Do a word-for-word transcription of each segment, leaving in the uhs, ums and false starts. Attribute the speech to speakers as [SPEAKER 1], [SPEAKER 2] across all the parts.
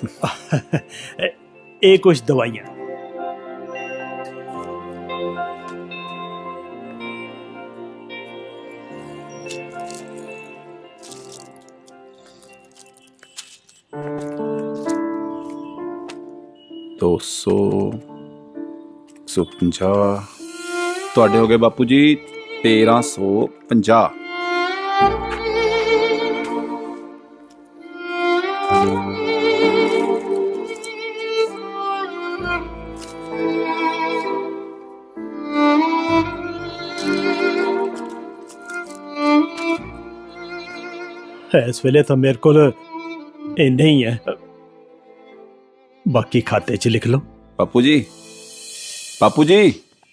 [SPEAKER 1] ये कुछ दवाइयां।
[SPEAKER 2] दो सौ सौ पंजाह तुहाडे हो गए बापू जी तेरह सौ पंजाह।
[SPEAKER 1] इस वेले तो मेरे को इन्ने ही है, बाकी खाते च लिख लो।
[SPEAKER 2] बापू जी बापू जी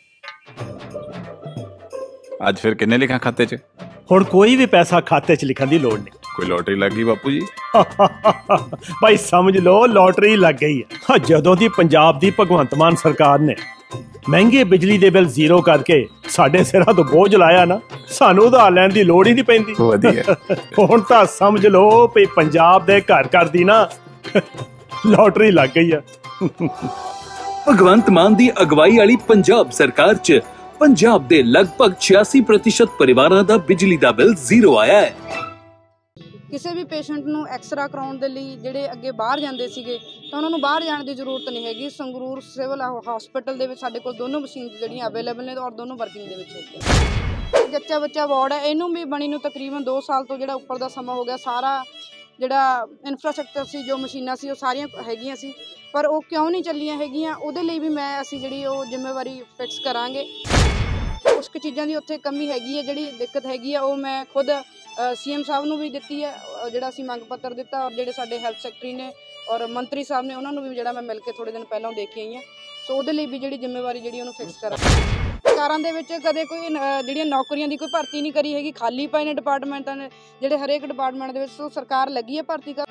[SPEAKER 2] आज फिर किन्ने लिखा खाते च?
[SPEAKER 1] हुण कोई भी पैसा खाते च लिखण दी लोड़ नहीं।
[SPEAKER 2] कोई लॉटरी लग गई बापू जी?
[SPEAKER 1] भाई समझ लो लॉटरी लग गई है। जदों दी पंजाब दी भगवंत मान सरकार ने महंगे बिजली दे बिल जीरो करके साडे सिरां तो बोझ लाया ना, सानू उधार लैण दी लोड़ ही नहीं पैंदी। हुण तां समझ लो भी पंजाब दे घर घर दी ना लॉटरी लग गई है।
[SPEAKER 3] भगवंत मान दी अगवाई वाली पंजाब सरकार च पंजाब दे लगभग छियासी प्रतिशत परिवारां दा बिजली दा बिल जीरो आया है।
[SPEAKER 4] ਕਿਸੇ ਵੀ ਪੇਸ਼ੈਂਟ ਨੂੰ ਐਕਸਰਾ ਕਰਾਉਣ ਦੇ ਲਈ ਜਿਹੜੇ ਅੱਗੇ ਬਾਹਰ ਜਾਂਦੇ ਸੀਗੇ ਤਾਂ ਉਹਨਾਂ ਨੂੰ ਬਾਹਰ ਜਾਣ ਦੀ ਜ਼ਰੂਰਤ ਨਹੀਂ ਹੈਗੀ। ਸੰਗਰੂਰ ਸਿਵਲ ਹਸਪੀਟਲ ਦੇ ਵਿੱਚ ਸਾਡੇ ਕੋਲ ਦੋਨੋਂ ਮਸ਼ੀਨ ਜਿਹੜੀਆਂ ਅਵੇਲੇਬਲ ਨੇ ਔਰ ਦੋਨੋਂ ਵਰਕਿੰਗ ਦੇ ਵਿੱਚ ਹੈਗੀਆਂ। ਜੱਚਾ ਬੱਚਾ ਵਾਰਡ ਹੈ, ਇਹਨੂੰ ਵੀ ਬਣੀ ਨੂੰ ਤਕਰੀਬਨ ਦੋ ਸਾਲ ਤੋਂ ਜਿਹੜਾ ਉੱਪਰ ਦਾ ਸਮਾਂ ਹੋ ਗਿਆ। ਸਾਰਾ ਜਿਹੜਾ ਇਨਫਰਾਸਟ੍ਰਕਚਰ ਸੀ, ਜੋ ਮਸ਼ੀਨਾਂ ਸੀ, ਉਹ ਸਾਰੀਆਂ ਹੈਗੀਆਂ ਸੀ, ਪਰ ਉਹ ਕਿਉਂ ਨਹੀਂ ਚੱਲੀਆਂ ਹੈਗੀਆਂ ਉਹਦੇ ਲਈ ਵੀ ਮੈਂ ਅਸੀਂ ਜਿਹੜੀ ਉਹ ਜ਼ਿੰਮੇਵਾਰੀ ਫਿਕਸ ਕਰਾਂਗੇ। ਕੁਛ ਕੁ ਚੀਜ਼ਾਂ ਦੀ ਉੱਥੇ ਕਮੀ ਹੈਗੀ ਹੈ, ਜਿਹੜੀ ਦਿੱਕਤ ਹੈਗੀ ਆ ਉਹ ਮੈਂ ਖੁਦ ਸੀ ਐਮ ਸਾਹਿਬ ਨੂੰ ਵੀ ਦਿੱਤੀ ਹੈ, ਜਿਹੜਾ ਅਸੀਂ ਮੰਗ ਪੱਤਰ ਦਿੱਤਾ, ਔਰ ਜਿਹੜੇ ਸਾਡੇ ਹੈਲਥ ਸੈਕਟਰੀ ਨੇ ਔਰ ਮੰਤਰੀ ਸਾਹਿਬ ਨੇ ਉਹਨਾਂ ਨੂੰ ਵੀ ਜਿਹੜਾ ਮੈਂ ਮਿਲ ਕੇ ਥੋੜ੍ਹੇ ਦਿਨ ਪਹਿਲਾਂ ਦੇਖ ਕੇ ਆਈ ਹਾਂ। ਸੋ ਉਹਦੇ ਲਈ ਵੀ ਜਿਹੜੀ ਜ਼ਿੰਮੇਵਾਰੀ ਜਿਹੜੀ ਉਹਨੂੰ ਫਿਕਸ ਕਰਾਂ। ਸਰਕਾਰਾਂ ਦੇ ਵਿੱਚ ਕਦੇ ਕੋਈ ਜਿਹੜੀਆਂ ਨੌਕਰੀਆਂ ਦੀ ਕੋਈ ਭਰਤੀ ਨਹੀਂ ਕਰੀ ਹੈਗੀ, ਖਾਲੀ ਪਏ ਨੇ ਡਿਪਾਰਟਮੈਂਟਾਂ ਨੇ ਜਿਹੜੇ ਹਰੇਕ ਡਿਪਾਰਟਮੈਂਟ ਦੇ ਵਿੱਚ। ਸੋ ਸਰਕਾਰ ਲੱਗੀ ਹੈ ਭਰਤੀ ਕਰ।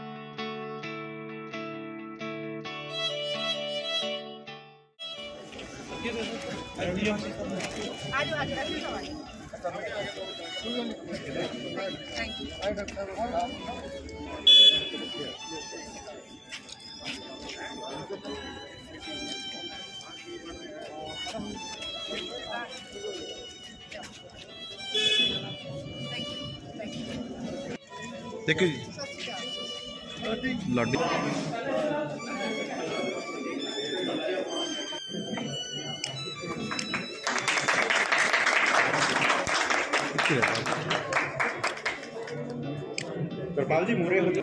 [SPEAKER 2] देखो जी लाडी
[SPEAKER 5] कृपाल जी मूरे हो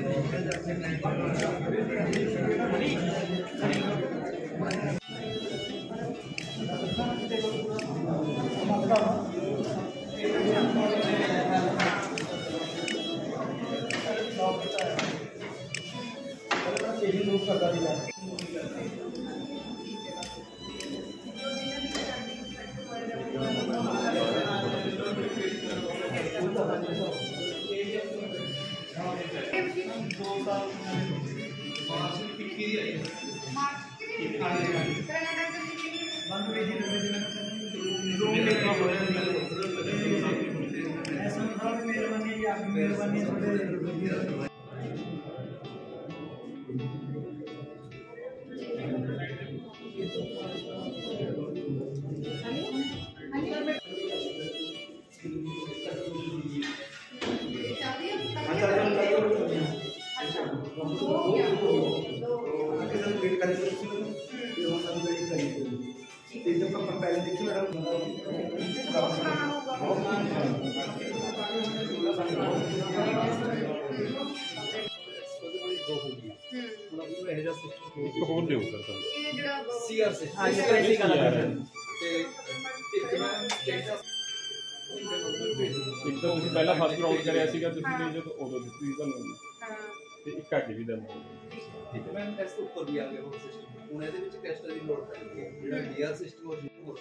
[SPEAKER 5] पहला फर्स्ट राउंड करिया सीगा ਤੁਸੀਂ ਨੇ ਜਦੋਂ ਉਦੋਂ ਦਿੱਤੀ ਤੁਹਾਨੂੰ ਤੇ ਇੱਕ ਘੱਟ ਵੀ ਦਿੰਦਾ ਠੀਕ ਹੈ। ਮੈਂ ਟੈਸਟ ਉੱਪਰ ਵੀ ਆ ਗਿਆ ਉਹ ਸਿਸਟਮ ਹੁਣ ਇਹਦੇ ਵਿੱਚ ਟੈਸਟਰ ਦੀ ਲੋੜ ਪੈਂਦੀ ਹੈ। ਜਿਹੜਾ ਡੀਆਰ ਸਿਸਟਮ ਹੋਰ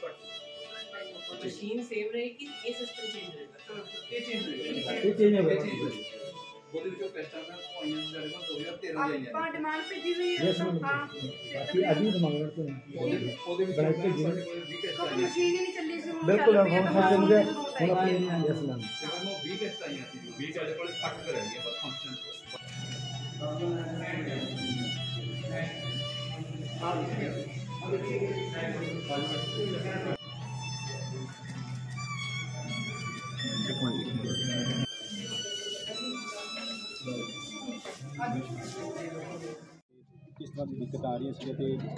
[SPEAKER 5] ਘੱਟ ਮਸ਼ੀਨ ਸੇਮ ਰਹੇਗੀ, ਇਹ ਸਿਸਟਮ ਚੇਂਜ ਹੋਏਗਾ। ਇਹ ਚੇਂਜ ਹੋਏਗਾ, ਇਹ ਚੇਂਜ ਹੋਏਗਾ। ਉਹਦੇ ਵਿੱਚੋਂ ਟੈਸਟਾਂ ਦਾ ਪੁਆਇੰਟ ਸਾਡੇ ਕੋਲ ਦੋ ਹਜ਼ਾਰ ਤੇਰਾਂ ਦੇ ਆਈਆਂ ਆਪਾਂ ਡਿਮਾਂਡ ਭੇਜੀ ਹੋਈ ਹੈ। ਹਾਂ ਕਿ ਅੱਜ ਵੀ ਡਿਮਾਂਡ ਕਰਦੇ ਹਾਂ। ਉਹਦੇ ਉਹਦੇ ਵਿੱਚ ਸਾਡੇ ਕੋਲ ਵੀਹ ਟੈਸਟ ਆਏ। ਮਸ਼ੀਨ ਹੀ ਨਹੀਂ ਚੱਲੀ ਸੀ। ਬਿਲਕੁਲ ਹੁਣ ਚੱਲ ਗਿਆ। ਹੁਣ ਆਪਣੇ ਨਹੀਂ ਆਇਆ ਸਲਾਮ ਤੇ ਉਹ ਵੀਹ ਟੈਸਟ ਆਈਆਂ ਸੀ। ਵੀਹ ਸਾਡੇ ਕੋਲ ਘੱਟ ਕਰ ਰਹੀ ਹੈ ਬਸ ਫੰਕਸ਼ਨ।
[SPEAKER 6] किस तरह की दिक्कत आ रही है इसलिए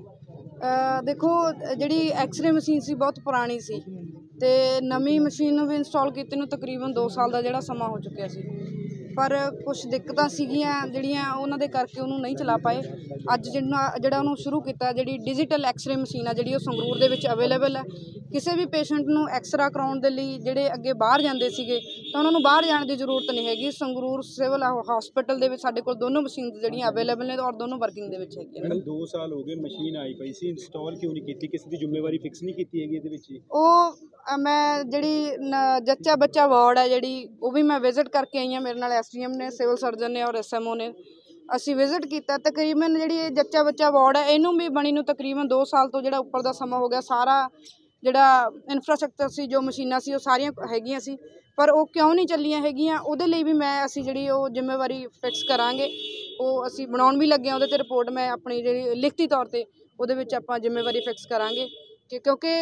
[SPEAKER 4] ਅ, ਦੇਖੋ ਅ, ਜਿਹੜੀ ਐਕਸ-ਰੇ ਮਸ਼ੀਨ ਸੀ ਬਹੁਤ ਪੁਰਾਣੀ ਸੀ ਤੇ ਨਵੀਂ ਮਸ਼ੀਨ ਨੂੰ ਵੀ ਇੰਸਟਾਲ ਕੀਤੇ ਨੂੰ ਤਕਰੀਬਨ ਦੋ ਸਾਲ ਦਾ ਜਿਹੜਾ ਸਮਾਂ ਹੋ ਚੁੱਕਿਆ ਸੀ, ਪਰ ਕੁਝ ਦਿੱਕਤਾਂ ਸੀਗੀਆਂ ਜਿਹੜੀਆਂ ਉਹਨਾਂ ਦੇ ਕਰਕੇ ਉਹਨੂੰ ਨਹੀਂ ਚਲਾ ਪਾਏ। ਅੱਜ ਜਿਹੜਾ ਜਿਹੜਾ ਉਹਨੂੰ ਸ਼ੁਰੂ ਕੀਤਾ, ਜਿਹੜੀ ਡਿਜੀਟਲ ਐਕਸ-ਰੇ ਮਸ਼ੀਨ ਆ ਜਿਹੜੀ ਉਹ ਸੰਗਰੂਰ ਦੇ ਵਿੱਚ ਅਵੇਲੇਬਲ ਹੈ। ਕਿਸੇ ਵੀ ਪੇਸ਼ੈਂਟ ਨੂੰ ਐਕਸਰਾ ਕਰਾਉਣ ਦੇ ਲਈ ਜਿਹੜੇ ਅੱਗੇ ਬਾਹਰ ਜਾਂਦੇ ਸੀਗੇ ਤਾਂ ਉਹਨਾਂ ਨੂੰ ਬਾਹਰ ਜਾਣ ਦੀ ਜ਼ਰੂਰਤ ਨਹੀਂ ਹੈਗੀ। ਸੰਗਰੂਰ ਸਿਵਲ ਹਸਪੀਟਲ ਦੇ ਵਿੱਚ ਸਾਡੇ ਕੋਲ ਦੋਨੋਂ ਮਸ਼ੀਨਸ ਜਿਹੜੀਆਂ ਅਵੇਲੇਬਲ ਨੇ ਔਰ ਦੋਨੋਂ ਵਰਕਿੰਗ ਦੇ ਵਿੱਚ ਹੈਗੀਆਂ।
[SPEAKER 6] ਮੈਡਮ ਦੋ ਸਾਲ ਹੋ ਗਏ ਮਸ਼ੀਨ ਆਈ ਪਈ ਸੀ, ਇੰਸਟਾਲ ਕਿਉਂ ਨਹੀਂ ਕੀਤੀ? ਕਿਸੇ ਦੀ ਜ਼ਿੰਮੇਵਾਰੀ ਫਿਕਸ ਨਹੀਂ ਕੀਤੀ ਹੈਗੀ ਇਹਦੇ ਵਿੱਚ?
[SPEAKER 4] ਉਹ ਅ, ਮੈਂ ਜਿਹੜੀ ਨ- ਜੱਚਾ ਬੱਚਾ ਵਾਰਡ ਹੈ ਜਿਹੜੀ ਉਹ ਵੀ ਮੈਂ ਵਿਜ਼ਿਟ ਕਰਕੇ ਆਈ ਹਾਂ। ਮੇਰੇ ਨਾਲ ਐਸ ਡੀ ਐਮ ਨੇ, ਸਿਵਲ ਸਰਜਨ ਨੇ ਔਰ ਐਸ ਐਮ ਓ ਨੇ, ਅਸੀਂ ਵਿਜ਼ਿਟ ਕੀਤਾ। ਤਕਰੀਬਨ ਜਿਹੜੀ ਇਹ ਜੱਚਾ ਬੱਚਾ ਵਾਰਡ ਹੈ ਇਹਨੂੰ ਵੀ ਬਣੀ ਨੂੰ ਤਕਰੀਬਨ ਦੋ ਸਾਲ ਤੋਂ ਜਿਹੜਾ ਉੱਪਰ ਦਾ ਸਮਾਂ ਹੋ ਗਿਆ। ਸਾਰਾ ਜਿਹੜਾ ਇਨਫਰਾਸਟਰਕਚਰ ਸੀ, ਜੋ ਮਸ਼ੀਨਾਂ ਸੀ, ਉਹ ਸਾਰੀਆਂ ਹੈਗੀਆਂ ਸੀ, ਪਰ ਉਹ ਕਿਉਂ ਨਹੀਂ ਚੱਲੀਆਂ ਹੈਗੀਆਂ ਉਹਦੇ ਲਈ ਵੀ ਮੈਂ ਅਸੀਂ ਜਿਹੜੀ ਉਹ ਜ਼ਿੰਮੇਵਾਰੀ ਫਿਕਸ ਕਰਾਂਗੇ। ਉਹ ਅਸੀਂ ਬਣਾਉਣ ਵੀ ਲੱਗੇ ਹਾਂ, ਉਹਦੇ 'ਤੇ ਰਿਪੋਰਟ ਮੈਂ ਆਪਣੀ ਜਿਹੜੀ ਲਿਖਤੀ ਤੌਰ 'ਤੇ ਉਹਦੇ ਵਿੱਚ ਆਪਾਂ ਜ਼ਿੰਮੇਵਾਰੀ ਫਿਕਸ ਕਰਾਂਗੇ ਕਿ ਕਿਉਂਕਿ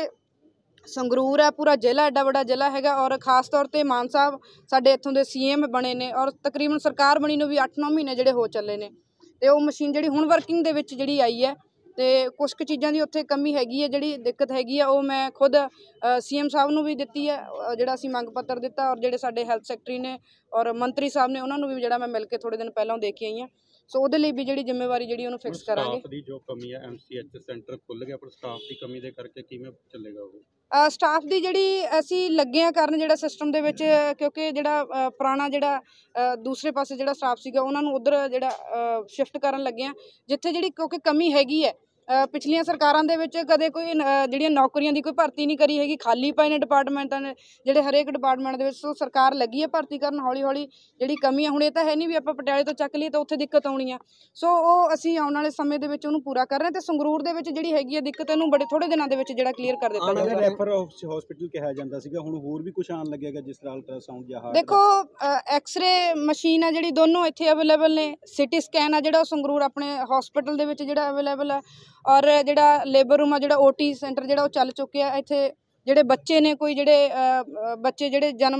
[SPEAKER 4] ਸੰਗਰੂਰ ਹੈ ਪੂਰਾ ਜ਼ਿਲ੍ਹਾ, ਐਡਾ ਵੱਡਾ ਜ਼ਿਲ੍ਹਾ ਹੈਗਾ ਔਰ ਖ਼ਾਸ ਤੌਰ 'ਤੇ ਮਾਨ ਸਾਹਿਬ ਸਾਡੇ ਇੱਥੋਂ ਦੇ ਸੀ ਐਮ ਬਣੇ ਨੇ ਔਰ ਤਕਰੀਬਨ ਸਰਕਾਰ ਬਣੀ ਨੂੰ ਵੀ ਅੱਠ ਨੌ ਮਹੀਨੇ ਜਿਹੜੇ ਹੋ ਚੱਲੇ ਨੇ ਅਤੇ ਉਹ ਮਸ਼ੀਨ ਜਿਹੜੀ ਹੁਣ ਵਰਕਿੰਗ ਦੇ ਵਿੱਚ ਜਿਹੜੀ ਆਈ ਹੈ ਅਤੇ ਕੁਛ ਕੁ ਚੀਜ਼ਾਂ ਦੀ ਉੱਥੇ ਕਮੀ ਹੈਗੀ ਹੈ, ਜਿਹੜੀ ਦਿੱਕਤ ਹੈਗੀ ਆ ਉਹ ਮੈਂ ਖੁਦ ਸੀ ਐਮ ਸਾਹਿਬ ਨੂੰ ਵੀ ਦਿੱਤੀ ਹੈ, ਅ, ਜਿਹੜਾ ਅਸੀਂ ਮੰਗ ਪੱਤਰ ਦਿੱਤਾ ਔਰ ਜਿਹੜੇ ਸਾਡੇ ਹੈਲਥ ਸੈਕਟਰੀ ਨੇ ਔਰ ਮੰਤਰੀ ਸਾਹਿਬ ਨੇ ਉਹਨਾਂ ਨੂੰ ਵੀ ਜਿਹੜਾ ਮੈਂ ਮਿਲ ਕੇ ਥੋੜ੍ਹੇ ਦਿਨ ਪਹਿਲਾਂ ਦੇਖ ਕੇ ਆਈ ਹਾਂ। ਸੋ ਉਹਦੇ ਲਈ ਵੀ ਜਿਹੜੀ ਜ਼ਿੰਮੇਵਾਰੀ ਜਿਹੜੀ ਉਹਨੂੰ ਫਿਕਸ ਕਰਾਂਗੇ।
[SPEAKER 6] ਸਟਾਫ ਦੀ ਜੋ ਕਮੀ ਹੈ, ਐਮ ਸੀ ਐਚ ਸੈਂਟਰ ਖੁੱਲ੍ਹ ਗਿਆ ਪਰ ਸਟਾਫ ਦੀ ਕਮੀ ਦੇ ਕਰਕੇ ਕਿਵੇਂ ਚੱਲੇਗਾ ਉਹ?
[SPEAKER 4] ਸਟਾਫ ਦੀ ਜਿਹੜੀ ਅਸੀਂ ਲੱਗੇ ਹਾਂ ਕਰਨ ਜਿਹੜਾ ਸਿਸਟਮ ਦੇ ਵਿੱਚ, ਕਿਉਂਕਿ ਜਿਹੜਾ ਅ, ਪੁਰਾਣਾ ਜਿਹੜਾ ਅ, ਦੂਸਰੇ ਪਾਸੇ ਜਿਹੜਾ ਸਟਾਫ ਸੀਗਾ ਉਹਨਾਂ ਨੂੰ ਉੱਧਰ ਜਿਹੜਾ ਸ਼ਿਫਟ ਕਰਨ ਲੱਗੇ ਹਾਂ, ਜਿੱਥੇ ਜਿਹੜੀ ਕਿਉਂਕਿ ਕਮੀ ਹੈਗੀ ਹੈ। ਅ, ਪਿਛਲੀਆਂ ਸਰਕਾਰਾਂ ਦੇ ਵਿੱਚ ਕਦੇ ਕੋਈ ਨ- ਅ, ਜਿਹੜੀਆਂ ਨੌਕਰੀਆਂ ਦੀ ਕੋਈ ਭਰਤੀ ਨਹੀਂ ਕਰੀ ਹੈਗੀ, ਖਾਲੀ ਪਏ ਨੇ ਡਿਪਾਰਟਮੈਂਟਾਂ ਨੇ ਜਿਹੜੇ ਹਰੇਕ ਡਿਪਾਰਟਮੈਂਟ ਦੇ ਵਿੱਚ। ਸੋ ਸਰਕਾਰ ਲੱਗੀ ਹੈ ਭਰਤੀ ਕਰਨ ਹੌਲੀ ਹੌਲੀ। ਜਿਹੜੀ ਕਮੀ ਹੈ ਹੁਣ ਇਹ ਤਾਂ ਹੈ ਨਹੀਂ ਵੀ ਆਪਾਂ ਪਟਿਆਲੇ ਤੋਂ ਚੱਕ ਲਈਏ ਤਾਂ ਉੱਥੇ ਦਿੱਕਤ ਆਉਣੀ ਆ। ਸੋ ਉਹ ਅਸੀਂ ਆਉਣ ਵਾਲੇ ਸਮੇਂ ਦੇ ਵਿੱਚ ਉਹਨੂੰ ਪੂਰਾ ਕਰ ਰਹੇ ਹਾਂ ਅਤੇ ਸੰਗਰੂਰ ਦੇ ਵਿੱਚ ਜਿਹੜੀ ਹੈਗੀ ਹੈ ਦਿੱਕਤ ਇਹਨੂੰ ਬੜੇ ਥੋੜ੍ਹੇ ਦਿਨਾਂ ਦੇ ਵਿੱਚ ਜਿਹੜਾ ਕਲੀਅਰ ਕਰ ਦਿੱਤਾ ਜਾਊਗਾ।
[SPEAKER 6] ਰੈਫਰ ਹਸਪੀਟਲ ਕਿਹਾ ਜਾਂਦਾ ਸੀਗਾ, ਹੁਣ ਹੋਰ ਵੀ ਕੁਝ ਆਉਣ ਲੱਗੇਗਾ ਜਿਸ ਤਰ੍ਹਾਂ ਅਲਟਰਾਸਾਊਂਡ ਜਾਂ ਹਾਰਟ?
[SPEAKER 4] ਦੇਖੋ ਐਕਸ-ਰੇ ਮਸ਼ੀਨ ਆ ਜਿਹੜੀ ਦੋਨੋਂ ਇੱਥੇ ਅਵੇਲੇਬਲ ਨੇ। ਸਿਟੀ ਸਕੈਨ ਆ ਜਿਹੜਾ ਉਹ ਸੰਗਰੂਰ ਆਪਣੇ ਹਸਪੀਟਲ ਦੇ ਵਿੱਚ ਜਿਹੜਾ ਅਵੇਲੇਬਲ ਆ ਔਰ ਜਿਹੜਾ ਲੇਬਰ ਰੂਮ ਆ, ਜਿਹੜਾ ਓ ਟੀ ਸੈਂਟਰ ਜਿਹੜਾ ਉਹ ਚੱਲ ਚੁੱਕਿਆ। ਇੱਥੇ ਜਿਹੜੇ ਬੱਚੇ ਨੇ ਕੋਈ ਜਿਹੜੇ ਅ, ਅ, ਬੱਚੇ ਜਿਹੜੇ ਜਨਮ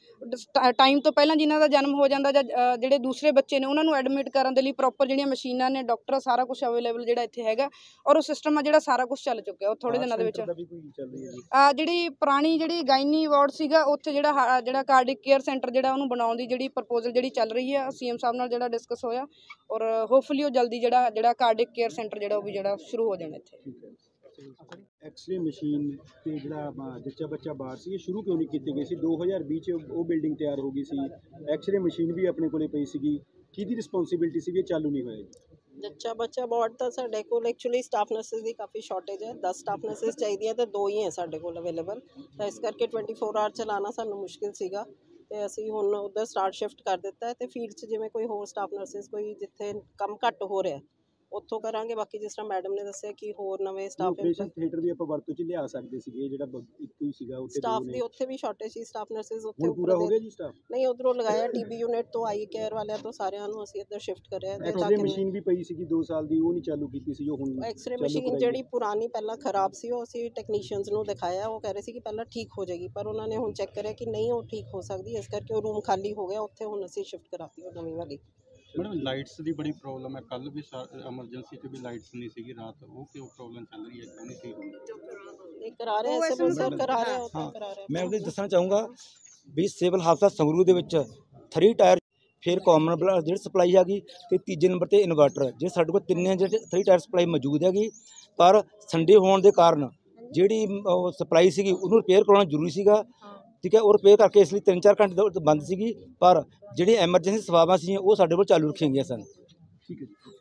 [SPEAKER 4] ਟਾਈਮ ਤੋਂ ਪਹਿਲਾਂ ਜਿਨ੍ਹਾਂ ਦਾ ਜਨਮ ਹੋ ਜਾਂਦਾ ਜਾਂ ਅ, ਜਿਹੜੇ ਦੂਸਰੇ ਬੱਚੇ ਨੇ ਉਹਨਾਂ ਨੂੰ ਐਡਮਿਟ ਕਰਨ ਦੇ ਲਈ ਪ੍ਰੋਪਰ ਜਿਹੜੀਆਂ ਮਸ਼ੀਨਾਂ ਨੇ, ਡਾਕਟਰ, ਸਾਰਾ ਕੁਝ ਅਵੇਲੇਬਲ ਜਿਹੜਾ ਇੱਥੇ ਹੈਗਾ ਔਰ ਉਹ ਸਿਸਟਮ ਆ ਜਿਹੜਾ ਸਾਰਾ ਕੁਝ ਚੱਲ ਚੁੱਕਿਆ ਉਹ ਥੋੜ੍ਹੇ ਦਿਨਾਂ ਦੇ ਵਿੱਚ।
[SPEAKER 6] ਦਾ ਵੀ ਕੋਈ ਚੱਲ ਰਹੀ ਹੈ ਜੀ?
[SPEAKER 4] ਆ ਜਿਹੜੀ ਪੁਰਾਣੀ ਜਿਹੜੀ ਗਾਇਨੀ ਵਾਰਡ ਸੀਗਾ ਉੱਥੇ ਜਿਹੜਾ ਹਾ- ਜਿਹੜਾ ਕਾਰਡਿਕ ਕੇਅਰ ਸੈਂਟਰ ਜਿਹੜਾ ਉਹਨੂੰ ਬਣਾਉਣ ਦੀ ਜਿਹੜੀ ਪ੍ਰਪੋਜ਼ਲ ਜਿਹੜੀ ਚੱਲ ਰਹੀ ਹੈ, ਸੀ ਐਮ ਸਾਹਿਬ ਨਾਲ ਜਿਹੜਾ ਡਿਸਕਸ ਹੋਇਆ ਔਰ ਹੋਪਫੁਲੀ ਉਹ ਜਲਦੀ ਜਿਹੜਾ ਜਿਹੜਾ ਕਾਰਡਿਕ ਕੇਅਰ ਸੈਂਟਰ ਜਿਹੜਾ ਉਹ ਵੀ ਜਿਹੜਾ ਸ਼ੁਰੂ ਹੋ ਜਾਣਾ ਇੱਥੇ।
[SPEAKER 6] ਐਕਸ-ਰੇ ਮਸ਼ੀਨ ਤੇ ਜਿਹੜਾ ਆਪਣਾ ਜੱਚਾ ਬੱਚਾ ਬਾਹਰ ਸੀ, ਇਹ ਸ਼ੁਰੂ ਕਿਉਂ ਨਹੀਂ ਕੀਤੀ ਗਈ ਸੀ? ਦੋ ਹਜ਼ਾਰ ਵੀਹ 'ਚ ਉਹ ਬਿਲਡਿੰਗ ਤਿਆਰ ਹੋ ਗਈ ਸੀ, ਐਕਸ-ਰੇ ਮਸ਼ੀਨ ਵੀ ਆਪਣੇ ਕੋਲੇ ਪਈ ਸੀਗੀ, ਕਿਹਦੀ ਰਿਸਪੌਂਸਿਬਿਲਟੀ ਸੀ ਵੀ ਇਹ ਚਾਲੂ ਨਹੀਂ ਹੋਇਆ ਜੀ?
[SPEAKER 7] ਜੱਚਾ ਬੱਚਾ ਵਾਰਡ ਤਾਂ ਸਾਡੇ ਕੋਲ ਐਕਚੁਅਲੀ ਸਟਾਫ ਨਰਸਿਸ ਦੀ ਕਾਫੀ ਸ਼ਾਰਟੇਜ ਹੈ। ਦਸ ਸਟਾਫ ਨਰਸਿਸ ਚਾਹੀਦੀਆਂ ਤੇ ਦੋ ਹੀ ਹੈ ਸਾਡੇ ਕੋਲ ਅਵੇਲੇਬਲ, ਤਾਂ ਇਸ ਕਰਕੇ ਟਵੈਂਟੀ ਫੋਰ ਆਵਰ ਚਲਾਉਣਾ ਸਾਨੂੰ ਮੁਸ਼ਕਿਲ ਸੀਗਾ ਤੇ ਅਸੀਂ ਹੁਣ ਉੱਧਰ ਸਟਾਰਟ ਸ਼ਿਫਟ ਕਰ ਦਿੱਤਾ ਹੈ। ਤੇ ਫੀਲਡ 'ਚ ਜਿਵੇਂ ਕੋਈ ਹੋਰ ਸਟਾਫ ਨਰਸਿਸ ਕੋਈ ਜਿੱਥੇ ਕੰਮ ਘੱਟ ਹੋ ਰਿਹਾ ਉੱਥੋਂ ਕਰਾਂਗੇ। ਬਾਕੀ ਜਿਸ ਤਰ੍ਹਾਂ ਮੈਡਮ ਨੇ ਦੱਸਿਆ ਕਿ ਹੋਰ ਨਵੇਂ ਸਟਾਫ
[SPEAKER 6] ਆਪਰੇਸ਼ਨ ਥੀਏਟਰ ਵੀ ਆਪਾਂ ਵਰਤੋਂ 'ਚ ਲਿਆ ਸਕਦੇ ਸੀਗੇ, ਜਿਹੜਾ ਬ- ਇੱਕੋ ਹੀ ਸੀਗਾ ਉੱਥੇ
[SPEAKER 7] ਸਟਾਫ ਦੀ ਉੱਥੇ ਵੀ ਸ਼ਾਰਟੇਜ ਸੀ, ਸਟਾਫ ਨਰਸਿਸ ਉੱਥੇ
[SPEAKER 6] ਹੁਣ ਪੂਰਾ ਹੋ ਗਿਆ ਜੀ ਸਟਾਫ?
[SPEAKER 7] ਨਹੀਂ, ਉੱਧਰੋਂ ਲਗਾਇਆ ਟੀਬੀ ਯੂਨਿਟ ਤੋਂ, ਆਈ ਕੇਅਰ ਵਾਲਿਆਂ ਤੋਂ, ਸਾਰਿਆਂ ਨੂੰ ਅਸੀਂ ਇੱਧਰ ਸ਼ਿਫਟ ਕਰਿਆ। ਤੇ
[SPEAKER 6] ਐਕਸ-ਰੇ ਮਸ਼ੀਨ ਵੀ ਪਈ ਸੀਗੀ ਦੋ ਸਾਲ ਦੀ, ਉਹ ਨਹੀਂ ਚਾਲੂ ਕੀਤੀ ਸੀ ਜੋ ਹੁਣ
[SPEAKER 7] ਐਕਸ-ਰੇ
[SPEAKER 6] ਚਾਲੂ
[SPEAKER 7] ਮਸ਼ੀਨ
[SPEAKER 6] ਕਰਾਈ
[SPEAKER 7] ਜਿਹੜੀ ਪੁਰਾਣੀ ਪਹਿਲਾਂ ਖਰਾਬ ਸੀ ਉਹ ਅਸੀਂ ਟੈਕਨੀਸ਼ੀਅਨਸ ਨੂੰ ਦਿਖਾਇਆ, ਉਹ ਕਹਿ ਰਹੇ ਸੀ ਕਿ ਪਹਿਲਾਂ ਠੀਕ ਹੋ ਜਾਏਗੀ, ਪਰ ਉਹਨਾਂ ਨੇ ਹੁਣ ਚੈੱਕ ਕਰਿਆ ਕਿ ਨਹੀਂ ਉਹ ਠੀਕ ਹੋ ਸਕਦੀ, ਇਸ ਕਰਕੇ ਉਹ ਰੂਮ ਖਾਲੀ ਹੋ ਗਿਆ, ਉੱਥੇ ਹੁਣ ਅਸੀਂ ਸ਼ਿਫਟ ਕਰਾਤੀ ਉਹ ਨਵੀਂ ਵਾਲੀ।
[SPEAKER 6] ਮੈਡਮ ਲਾਈਟਸ ਦੀ ਬੜੀ ਪ੍ਰੋਬਲਮ ਹੈ, ਕੱਲ ਵੀ ਐਮਰਜੈਂਸੀ 'ਚ ਵੀ ਲਾਈਟਸ ਨਹੀਂ ਸੀਗੀ ਰਾਤ, ਉਹ ਕਿਉਂ ਪ੍ਰੋਬਲਮ ਚੱਲ ਰਹੀ ਹੈ, ਕਿਉਂ ਨਹੀਂ ਠੀਕ ਹੁੰਦੀ?
[SPEAKER 7] ਇਹ ਕਰਾ ਰਹੇ ਐਸ ਐਮ ਸਰ ਕਰਾ ਰਹੇ ਉਹ ਤਾਂ ਕਰਾ ਰਹੇ।
[SPEAKER 8] ਮੈਂ ਉਹਦੇ ਦੱਸਣਾ ਚਾਹੂੰਗਾ ਵੀ ਸਿਵਲ ਹਸਪਤਾਲ ਸੰਗਰੂਰ ਦੇ ਵਿੱਚ ਥਰੀ ਟਾਇਰ, ਫਿਰ ਕਾਮਨ ਬਲੱਡ ਜਿਹੜੀ ਸਪਲਾਈ ਹੈਗੀ ਤੇ ਤੀਜੇ ਨੰਬਰ ਤੇ ਇਨਵਰਟਰ, ਜੇ ਸਾਡੇ ਕੋਲ ਤਿੰਨੇ ਜਿਹੜੇ ਥਰੀ ਟਾਇਰ ਸਪਲਾਈ ਮੌਜੂਦ ਹੈਗੀ, ਪਰ ਸੰਡੇ ਹੋਣ ਦੇ ਕਾਰਨ ਜਿਹੜੀ ਸਪਲਾਈ ਸੀਗੀ ਉਹਨੂੰ ਰਿਪੇਅਰ ਕਰਾਉਣਾ ਜ਼ਰੂਰੀ ਸੀਗਾ, ਠੀਕ ਹੈ। ਉਹ ਰਿਪੇਅਰ ਕਰਕੇ ਇਸ ਲਈ ਤਿੰਨ ਚਾਰ ਘੰਟੇ ਤੋਂ ਬੰਦ ਸੀਗੀ, ਪਰ ਜਿਹੜੀ ਐਮਰਜੈਂਸੀ ਸੇਵਾਵਾਂ ਸੀ ਉਹ ਸਾਡੇ ਕੋਲ ਚਾਲੂ ਰੱਖੀਆਂ ਗਈਆਂ ਸਨ।
[SPEAKER 6] ਠੀਕ ਹੈ।